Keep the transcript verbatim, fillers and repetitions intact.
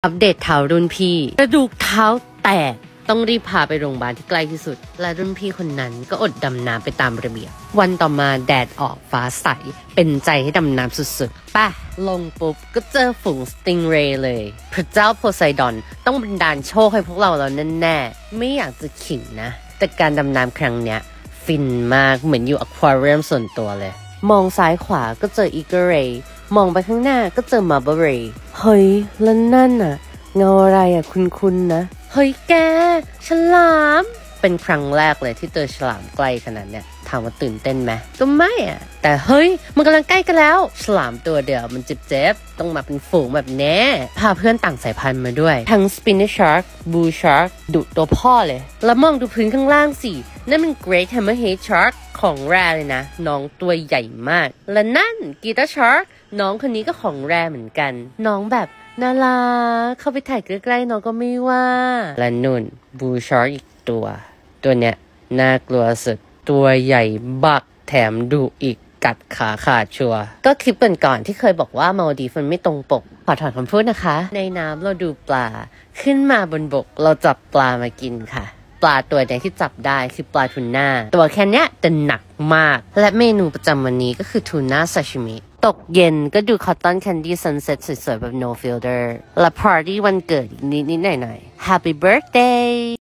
อัปเดตเท้ารุ่นพี่กระดูกเท้าแตกต้องรีบพาไปโรงพยาบาลที่ใกล้ที่สุดและรุ่นพี่คนนั้นก็อดดำน้ำไปตามระเบียบวันต่อมาแดดออกฟ้าใสเป็นใจให้ดำน้ำสุดๆป่ะลงปุ๊บก็เจอฝูงสติงเรย์เลยพระเจ้าโพไซดอนต้องบันดาลโชคให้พวกเราแล้วแน่ๆไม่อยากจะขิงนะแต่การดำน้ำครั้งเนี้ยฟินมากเหมือนอยู่อควาเรียมส่วนตัวเลยมองซ้ายขวาก็เจออีเกอร์เรย์มองไปข้างหน้าก็เจอมาร์เบอร์เรย์เฮ้ยแล้วนั่นน่ะเงาอะไรอ่ะคุณๆนะเฮ้ยแกฉลามเป็นครั้งแรกเลยที่เจอฉลามใกล้ขนาดเนี้ยถามว่าตื่นเต้นไหมก็ไม่อ่ะแต่เฮ้ยมันกำลังใกล้กันแล้วฉลามตัวเดียวมันเจ็บๆต้องมาเป็นฝูงแบบแน่พาเพื่อนต่างสายพันธุ์มาด้วยทั้ง Spinner Shark Blue Shark ดุตัวพ่อเลยแล้วมองดูพื้นข้างล่างสินั่นมัน Great Hammerhead Shark ของแรเลยนะน้องตัวใหญ่มากและนั่น Guitar Shark น้องคนนี้ก็ของแรเหมือนกันน้องแบบน่ารักเข้าไปถ่ายใกล้ๆน้องก็ไม่ว่าและนุ่น Blue Shark อีกตัวตัวเนี้ยน่ากลัวสุดตัวใหญ่บักแถมดุอีกกัดขาขาดชัวก็คลิปก่อนๆที่เคยบอกว่ามาลดีฟมันไม่ตรงปกขอถอนคำพูดนะคะในน้ำเราดูปลาขึ้นมาบนบกเราจับปลามากินค่ะปลาตัวใดที่จับได้คือปลาทูน่าตัวแค่นี้แต่หนักมากและเมนูประจำวันนี้ก็คือทูน่าซาชิมิตกเย็นก็ดูคอตตอนแคนดี้ซันเซ็ตสวยๆแบบ no filter และปาร์ตี้วันเกิดอีกนิดๆหน่อยๆ Happy birthday